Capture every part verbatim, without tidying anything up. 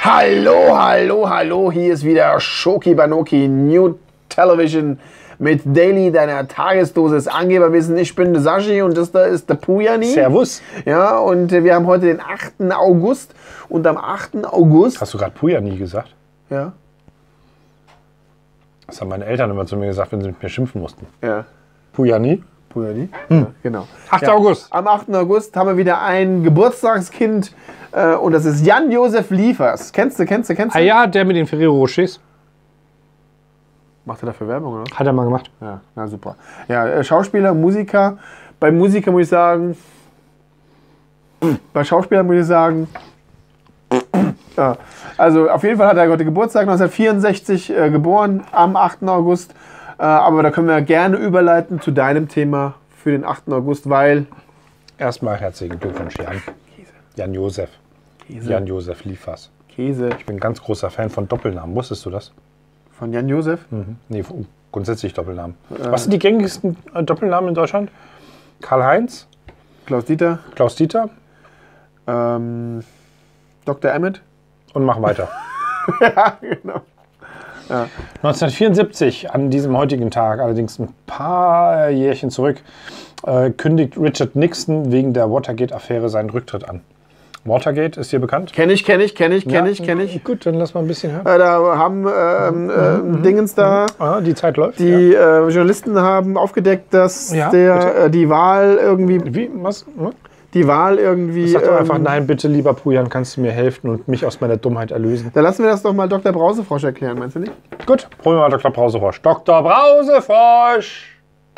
Hallo, hallo, hallo, hier ist wieder Shoki Banoki New Television mit Daily, deiner Tagesdosis Angeberwissen. Ich bin der Sashi und das da ist der Pujani. Servus. Ja, und wir haben heute den achten August und am achten August... Hast du gerade Pujani gesagt? Ja. Das haben meine Eltern immer zu mir gesagt, wenn sie mit mir schimpfen mussten. Ja. Pujani? Pujani? Hm. Ja, genau. achter Ja. August. Am achten August haben wir wieder ein Geburtstagskind äh, und das ist Jan-Josef Liefers. Kennst du, kennst du, kennst du? Ah ja, der mit den Ferrero Rochers. Macht er dafür Werbung, oder? Hat er mal gemacht. Ja, na super. Ja, äh, Schauspieler, Musiker. Bei Musiker muss ich sagen, bei Schauspielern muss ich sagen, ja. Also auf jeden Fall hat er heute Geburtstag, neunzehnhundertvierundsechzig äh, geboren, am achten August. Äh, aber da können wir gerne überleiten zu deinem Thema für den achten August, weil... Erstmal herzlichen Glückwunsch, Jan. Jan-Josef. Jan-Josef Liefers. Käse. Ich bin ein ganz großer Fan von Doppelnamen. Wusstest du das? Von Jan-Josef? Mhm. Nee, grundsätzlich Doppelnamen. Äh. Was sind die gängigsten äh, Doppelnamen in Deutschland? Karl-Heinz? Klaus-Dieter? Klaus-Dieter? Ähm, Doktor Emmett? Und mach weiter. Ja, genau. Ja. neunzehnhundertvierundsiebzig, an diesem heutigen Tag, allerdings ein paar Jährchen zurück, äh, kündigt Richard Nixon wegen der Watergate-Affäre seinen Rücktritt an. Watergate ist dir bekannt? Kenn ich, kenn ich, kenn ich, kenn Ja, ich, kenn ich. Gut, dann lass mal ein bisschen hören. Äh, da haben ähm, äh, Mhm. Dingens da, Ah, die Zeit läuft. die ja. äh, Journalisten haben aufgedeckt, dass Ja, der äh, die Wahl irgendwie, Wie? Was? Hm? die Wahl irgendwie. Sag doch ähm, einfach, nein, bitte, lieber Pujan, kannst du mir helfen und mich aus meiner Dummheit erlösen? Da lassen wir das doch mal Doktor Brausefrosch erklären, meinst du nicht? Gut, probieren wir mal Doktor Brausefrosch. Doktor Brausefrosch!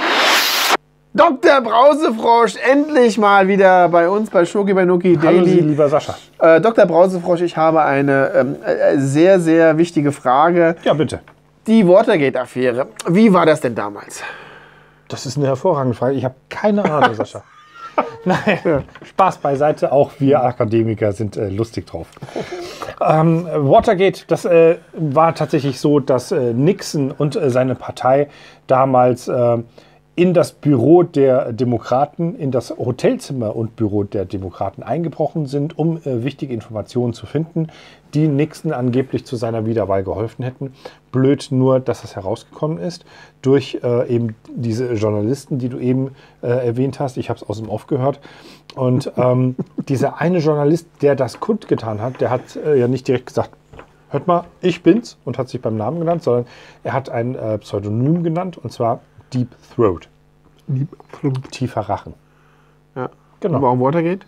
Doktor Brausefrosch, endlich mal wieder bei uns bei Shoki Banoki Hallo Sie, Daily. lieber Sascha. Äh, Doktor Brausefrosch, ich habe eine ähm, äh, sehr, sehr wichtige Frage. Ja, bitte. Die Watergate-Affäre. Wie war das denn damals? Das ist eine hervorragende Frage. Ich habe keine Ahnung, Sascha. Nein, ja. Spaß beiseite. Auch wir Akademiker sind äh, lustig drauf. Ähm, Watergate, das äh, war tatsächlich so, dass äh, Nixon und äh, seine Partei damals äh, in das Büro der Demokraten, in das Hotelzimmer und Büro der Demokraten eingebrochen sind, um äh, wichtige Informationen zu finden, die Nixon angeblich zu seiner Wiederwahl geholfen hätten. Blöd nur, dass das herausgekommen ist durch äh, eben diese Journalisten, die du eben äh, erwähnt hast. Ich habe es aus dem Off gehört. Und ähm, dieser eine Journalist, der das kundgetan hat, der hat äh, ja nicht direkt gesagt, hört mal, ich bin's, und hat sich beim Namen genannt, sondern er hat ein äh, Pseudonym genannt, und zwar Deep Throat. Deep Throat. Tiefer Rachen. Ja. Genau. Und warum Watergate?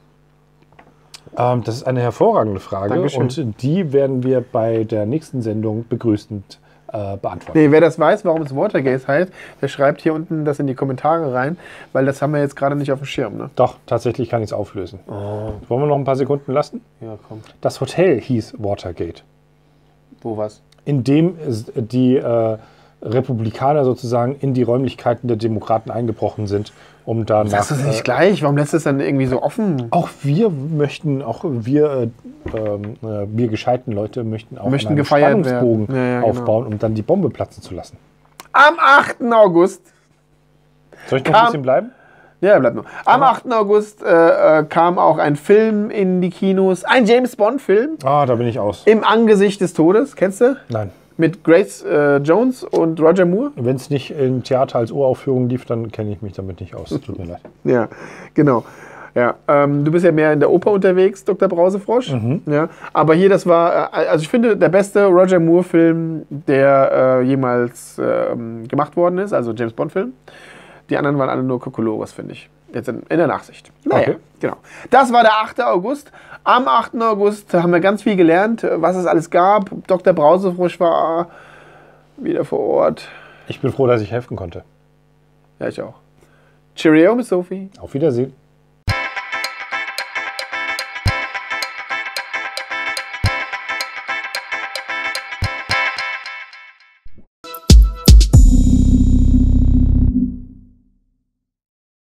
Ähm, das ist eine hervorragende Frage. Dankeschön. Und die werden wir bei der nächsten Sendung begrüßend äh, beantworten. Nee, wer das weiß, warum es Watergate heißt, der schreibt hier unten das in die Kommentare rein, weil das haben wir jetzt gerade nicht auf dem Schirm. Ne? Doch, tatsächlich kann ich es auflösen. Oh. Wollen wir noch ein paar Sekunden lassen? Ja, komm. Das Hotel hieß Watergate, Wo was? in dem die äh, Republikaner sozusagen in die Räumlichkeiten der Demokraten eingebrochen sind, um danach... Sagst du es nicht gleich? Warum lässt du es dann irgendwie so offen? Auch wir möchten, auch wir, äh, äh, wir gescheiten Leute möchten auch Möchten einen gefeiert Spannungsbogen werden. Ja, ja, genau. aufbauen, um dann die Bombe platzen zu lassen. Am achten August. Soll ich noch Kam- ein bisschen bleiben? Ja, bleibt nur. Am achten August äh, äh, kam auch ein Film in die Kinos. Ein James-Bond-Film. Ah, da bin ich aus. Im Angesicht des Todes. Kennst du? Nein. Mit Grace äh, Jones und Roger Moore. Wenn es nicht im Theater als Uraufführung lief, dann kenne ich mich damit nicht aus. Tut mir leid. Ja, genau. Ja, ähm, du bist ja mehr in der Oper unterwegs, Doktor Brausefrosch. Mhm. Ja, aber hier, das war, äh, also ich finde, der beste Roger Moore-Film, der äh, jemals ähm, gemacht worden ist, also James Bond-Film. Die anderen waren alle nur Kokolores, finde ich. Jetzt in, in der Nachsicht. Naja, Okay. genau. Das war der achte August. Am achten August haben wir ganz viel gelernt, was es alles gab. Doktor Brausefrosch war wieder vor Ort. Ich bin froh, dass ich helfen konnte. Ja, ich auch. Cheerio, Miss Sophie. Auf Wiedersehen.